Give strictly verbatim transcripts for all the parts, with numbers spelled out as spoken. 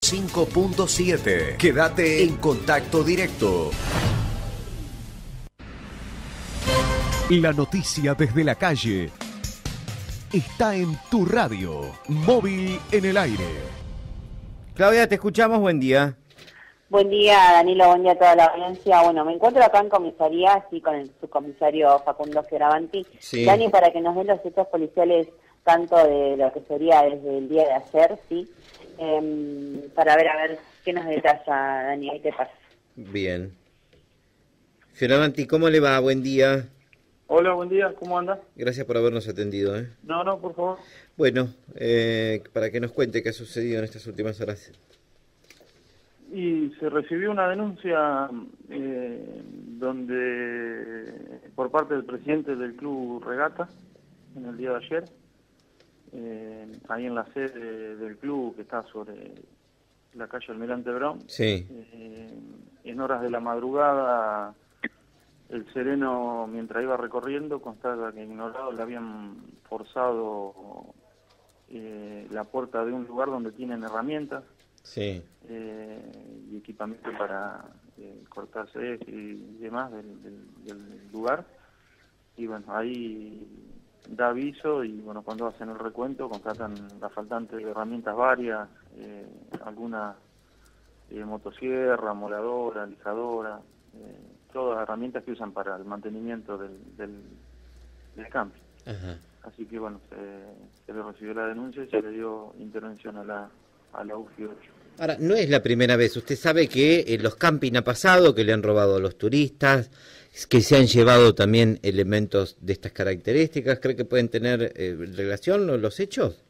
cinco punto siete. Quédate en contacto directo. La noticia desde la calle está en tu radio, móvil en el aire. Claudia, te escuchamos, buen día. Buen día, Danilo, buen día a toda la audiencia. Bueno, me encuentro acá en comisaría, sí, con el subcomisario Facundo Fioravanti. Sí. Dani, para que nos den los hechos policiales, tanto de lo que sería desde el día de ayer, sí, eh, para ver, a ver, qué nos detalla, Dani, ahí te pasa. Bien. Fioravanti, ¿cómo le va? Buen día. Hola, buen día, ¿cómo anda? Gracias por habernos atendido, ¿eh? No, no, por favor. Bueno, eh, para que nos cuente qué ha sucedido en estas últimas horas. Y se recibió una denuncia eh, donde por parte del presidente del Club Regata en el día de ayer, eh, ahí en la sede del club que está sobre la calle Almirante Brown. Sí. Eh, en horas de la madrugada, el sereno, mientras iba recorriendo, constata que ignorados le habían forzado eh, la puerta de un lugar donde tienen herramientas. Sí. Eh, y equipamiento para eh, cortar césped y demás del, del, del lugar. Y bueno, ahí da aviso y bueno, cuando hacen el recuento constatan la faltante de herramientas varias, eh, algunas eh, motosierra, moladora, lijadora, eh, todas herramientas que usan para el mantenimiento del, del, del camping. Ajá. Así que bueno, se, se le recibió la denuncia y se le dio intervención a la, a la U F I ocho. Ahora, no es la primera vez. Usted sabe que en los camping ha pasado, que le han robado a los turistas, que se han llevado también elementos de estas características. ¿Cree que pueden tener eh, relación los, los hechos?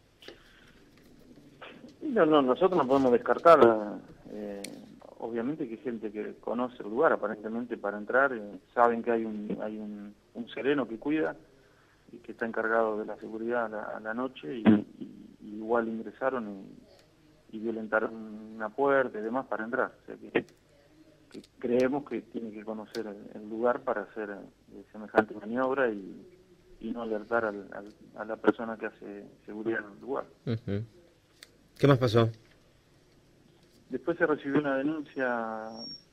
No, no, nosotros no podemos descartar. Eh, obviamente que hay gente que conoce el lugar, aparentemente para entrar, eh, saben que hay un hay un, un sereno que cuida y que está encargado de la seguridad a la, a la noche y, y, y igual ingresaron y y violentaron una puerta y demás para entrar. O sea que, que creemos que tiene que conocer el, el lugar para hacer eh, semejante maniobra y, y no alertar al, al, a la persona que hace seguridad en el lugar. Uh-huh. ¿Qué más pasó? Después se recibió una denuncia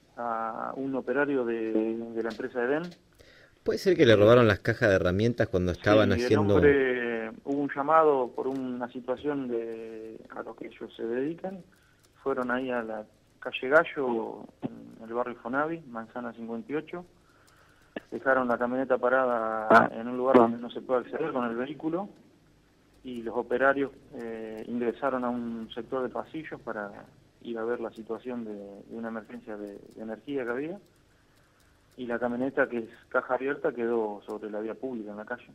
a un operario de, de la empresa Edén. ¿Puede ser que le robaron las cajas de herramientas cuando estaban Sí, haciendo...? El hombre, hubo un llamado por una situación de a lo que ellos se dedican. Fueron ahí a la calle Gallo, en el barrio Fonavi, Manzana cincuenta y ocho. Dejaron la camioneta parada en un lugar donde no se puede acceder con el vehículo. Y los operarios eh, ingresaron a un sector de pasillos para ir a ver la situación de, de una emergencia de, de energía que había. Y la camioneta, que es caja abierta, quedó sobre la vía pública en la calle.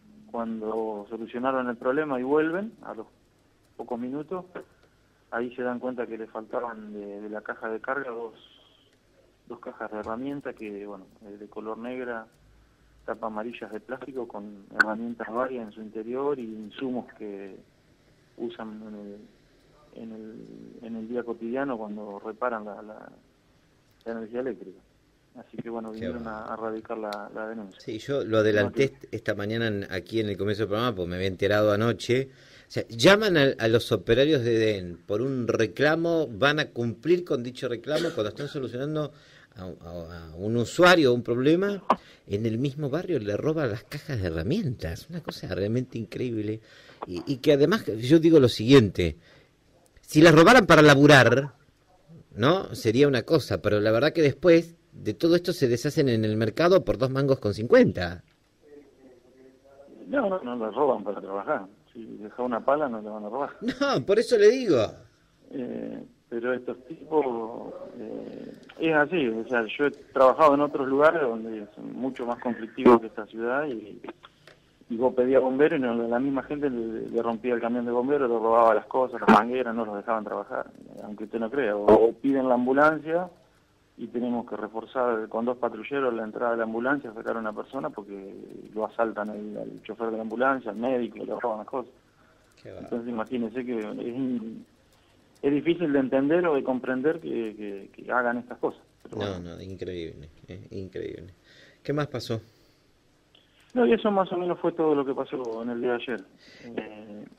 Cuando solucionaron el problema y vuelven, a los pocos minutos, ahí se dan cuenta que le faltaban de, de la caja de carga dos, dos cajas de herramientas que, bueno, de color negra, tapa amarillas de plástico con herramientas varias en su interior y insumos que usan en el, en el, en el día cotidiano cuando reparan la, la, la energía eléctrica. Así que bueno, vinieron a, a radicar la, la denuncia. Sí, yo lo adelanté esta mañana en, aquí en el comienzo del programa, porque me había enterado anoche. O sea, llaman a, a los operarios de Edén por un reclamo, van a cumplir con dicho reclamo cuando están solucionando a, a, a un usuario un problema, en el mismo barrio le roban las cajas de herramientas. Una cosa realmente increíble. Y, y que además, yo digo lo siguiente, si las robaran para laburar, ¿no? Sería una cosa, pero la verdad que después de todo esto se deshacen en el mercado por dos mangos con cincuenta. No, no, no la roban para trabajar. Si deja una pala no la van a robar. No, por eso le digo. Eh, pero estos tipos, eh, es así. O sea, yo he trabajado en otros lugares donde son mucho más conflictivos que esta ciudad y, y vos pedías bomberos y no, la misma gente le, le rompía el camión de bomberos, le robaba las cosas, las mangueras, no los dejaban trabajar, aunque usted no crea. O, o piden la ambulancia y tenemos que reforzar con dos patrulleros la entrada de la ambulancia, sacar a una persona porque lo asaltan al, al chofer de la ambulancia, al médico, le roban las cosas. Entonces imagínense que es, es difícil de entender o de comprender que, que, que hagan estas cosas. Pero no, bueno. no, increíble, eh, increíble. ¿Qué más pasó? No, y eso más o menos fue todo lo que pasó en el día de ayer. Eh,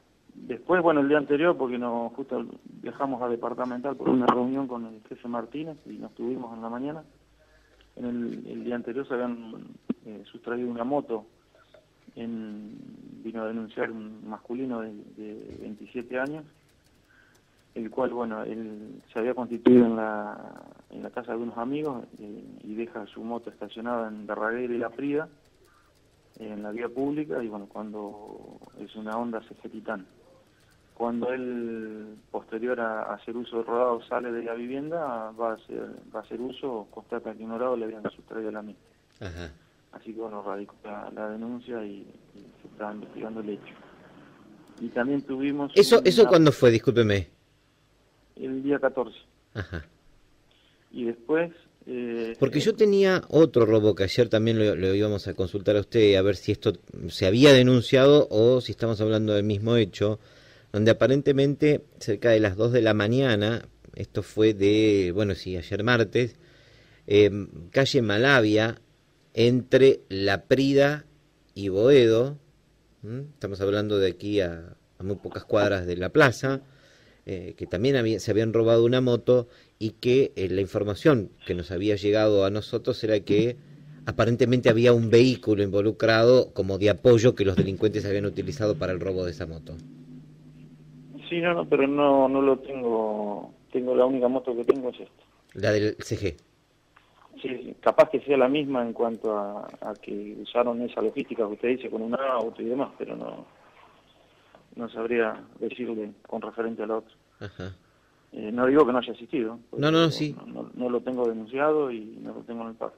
después, bueno, el día anterior, porque nos justo viajamos a Departamental por una reunión con el jefe Martínez y nos tuvimos en la mañana. En el, el día anterior se habían eh, sustraído una moto, en, vino a denunciar un masculino de, de veintisiete años, el cual, bueno, él se había constituido en la, en la casa de unos amigos eh, y deja su moto estacionada en Darragueira y La Prida, eh, en la vía pública, y bueno, cuando es una Honda C G Titan. Cuando él, posterior a, a hacer uso del rodado, sale de la vivienda, va a hacer, va a hacer uso, constata que ignorado le habían sustraído la misma. Ajá. Así que bueno, radicó la, la denuncia y, y se está investigando el hecho. Y también tuvimos... ¿Eso, una, ¿eso cuándo fue? Discúlpeme. El día catorce. Ajá. Y después... Eh, Porque eh, yo tenía otro robo que ayer también lo, lo íbamos a consultar a usted, a ver si esto se había denunciado o si estamos hablando del mismo hecho, donde aparentemente cerca de las dos de la mañana, esto fue de, bueno, sí, ayer martes, eh, calle Malavia, entre La Prida y Boedo, ¿m? Estamos hablando de aquí a, a muy pocas cuadras de la plaza, eh, que también había, se habían robado una moto y que eh, la información que nos había llegado a nosotros era que aparentemente había un vehículo involucrado como de apoyo que los delincuentes habían utilizado para el robo de esa moto. Sí, no, no, pero no, no lo tengo, tengo la única moto que tengo es esta. La del C G. Sí, sí, capaz que sea la misma en cuanto a, a que usaron esa logística que usted dice con un auto y demás, pero no, no sabría decirle con referente a la otra. Ajá. Eh, no digo que no haya asistido. No, no, no, sí. No, no, no lo tengo denunciado y no lo tengo en el pago.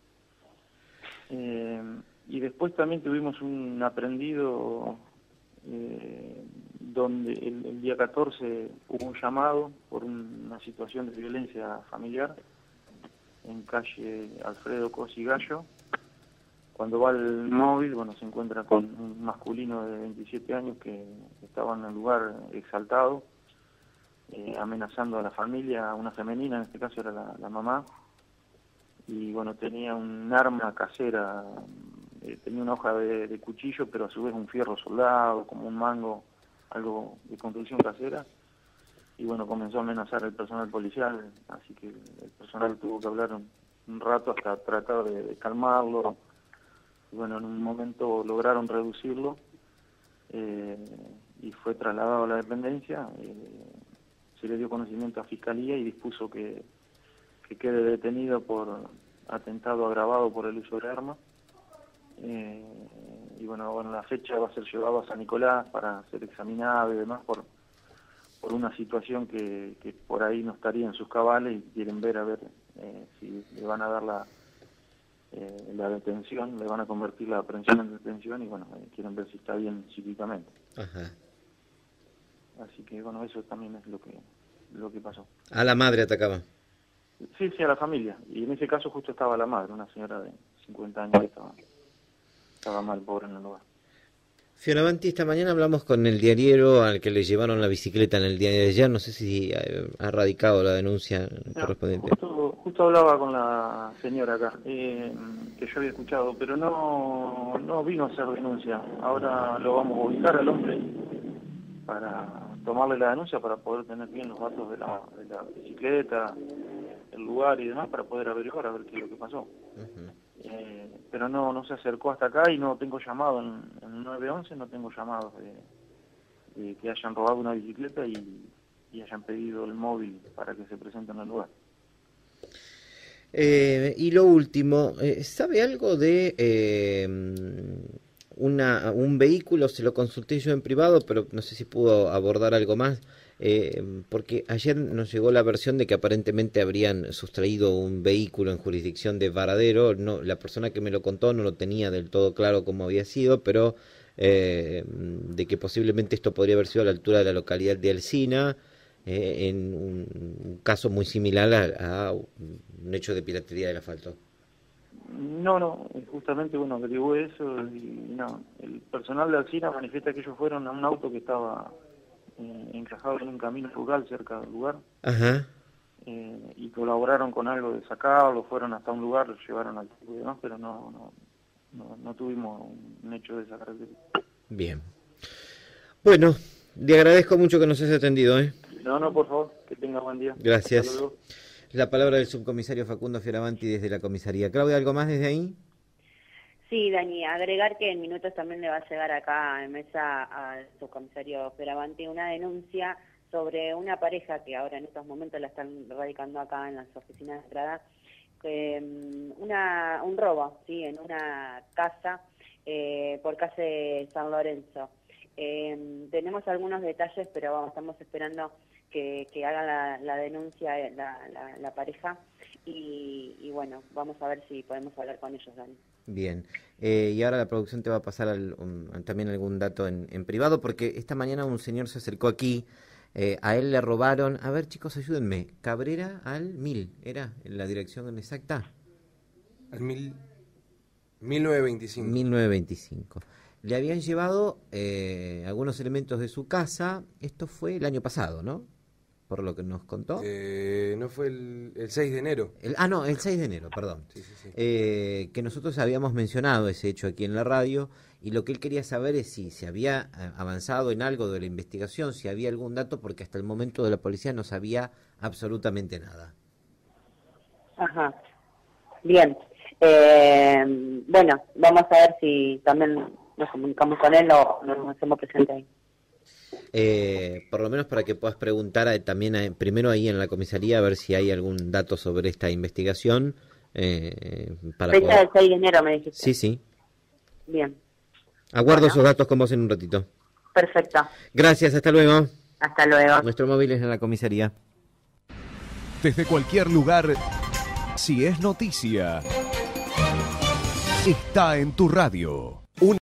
Eh, y después también tuvimos un aprendido eh, donde el, el día catorce hubo un llamado por una situación de violencia familiar en calle Alfredo Cosi Gallo. Cuando va al móvil, bueno, se encuentra con un masculino de veintisiete años que estaba en el lugar exaltado, eh, amenazando a la familia, a una femenina, en este caso era la, la mamá, y bueno, tenía un arma casera, eh, tenía una hoja de, de cuchillo, pero a su vez un fierro soldado, como un mango, algo de construcción casera, y bueno, comenzó a amenazar al personal policial, así que el personal tuvo que hablar un, un rato hasta tratar de, de calmarlo, y bueno, en un momento lograron reducirlo, eh, y fue trasladado a la dependencia, eh, se le dio conocimiento a Fiscalía y dispuso que, que quede detenido por atentado agravado por el uso de arma. Eh, y bueno, bueno, la fecha va a ser llevado a San Nicolás para ser examinado y demás por, por una situación que, que por ahí no estaría en sus cabales y quieren ver a ver eh, si le van a dar la, eh, la detención, le van a convertir la aprehensión en detención y bueno, eh, quieren ver si está bien psíquicamente. Ajá. Así que bueno, eso también es lo que lo que pasó. A la madre atacaba. Sí, sí, a la familia. Y en ese caso justo estaba la madre, una señora de cincuenta años que estaba, estaba mal, pobre en el lugar. Fioravanti, esta mañana hablamos con el diariero al que le llevaron la bicicleta en el día de ayer. No sé si ha radicado la denuncia no, correspondiente. Justo, justo hablaba con la señora acá, eh, que yo había escuchado, pero no, no vino a hacer denuncia. Ahora lo vamos a ubicar al hombre para tomarle la denuncia para poder tener bien los datos de la, de la bicicleta, el lugar y demás, para poder averiguar a ver qué es lo que pasó. Uh-huh. eh, pero no no se acercó hasta acá y no tengo llamado en, en nueve once, no tengo llamados de, de que hayan robado una bicicleta y, y hayan pedido el móvil para que se presenten al lugar. Eh, y lo último, eh, ¿sabe algo de eh, una, un vehículo? Se lo consulté yo en privado, pero no sé si pudo abordar algo más, eh, porque ayer nos llegó la versión de que aparentemente habrían sustraído un vehículo en jurisdicción de Varadero. No, la persona que me lo contó no lo tenía del todo claro cómo había sido, pero eh, de que posiblemente esto podría haber sido a la altura de la localidad de Alsina, eh, en un, un caso muy similar a, a un hecho de piratería del asfalto. No, no, justamente bueno, averiguó eso y no, el personal de Alsina manifiesta que ellos fueron a un auto que estaba eh, encajado en un camino rural cerca del lugar. Ajá. Eh, y colaboraron con algo de sacarlo, fueron hasta un lugar, lo llevaron al tipo y demás, pero no, no, no, no tuvimos un hecho de esa característica. Bien. Bueno, Le agradezco mucho que nos hayas atendido, ¿eh? No, no, por favor, que tenga buen día. Gracias. Hasta luego. La palabra del subcomisario Facundo Fioravanti desde la comisaría. Claudia, ¿algo más desde ahí? Sí, Dani, agregar que en minutos también le va a llegar acá en mesa al subcomisario Fioravanti una denuncia sobre una pareja que ahora en estos momentos la están radicando acá en las oficinas de entrada, eh, una, un robo, ¿sí? En una casa eh, por calle San Lorenzo. Eh, tenemos algunos detalles, pero vamos, estamos esperando que, que haga la, la denuncia la, la, la pareja y, y bueno, vamos a ver si podemos hablar con ellos, Dani. Bien, eh, y ahora la producción te va a pasar al, un, también algún dato en, en privado, porque esta mañana un señor se acercó aquí, eh, a él le robaron, a ver chicos, ayúdenme, Cabrera al mil, ¿era la dirección exacta? Al mil, mil novecientos veinticinco. mil novecientos veinticinco. Le habían llevado eh, algunos elementos de su casa, esto fue el año pasado, ¿no? Por lo que nos contó. Eh, ¿No fue el, el seis de enero? El, ah, no, el seis de enero, perdón. Sí, sí, sí. Eh, que nosotros habíamos mencionado ese hecho aquí en la radio y lo que él quería saber es si se había avanzado en algo de la investigación, si había algún dato, porque hasta el momento de la policía no sabía absolutamente nada. Ajá, bien. Eh, bueno, vamos a ver si también nos comunicamos con él o nos hacemos presente ahí. Eh, por lo menos para que puedas preguntar a, también a, primero ahí en la comisaría a ver si hay algún dato sobre esta investigación. Eh, para Fecha poder... del seis de enero, me dijiste. Sí, sí. Bien. Aguardo Bueno. esos datos con vos en un ratito. Perfecto. Gracias, hasta luego. Hasta luego. Nuestro móvil es en la comisaría. Desde cualquier lugar, si es noticia, está en tu radio.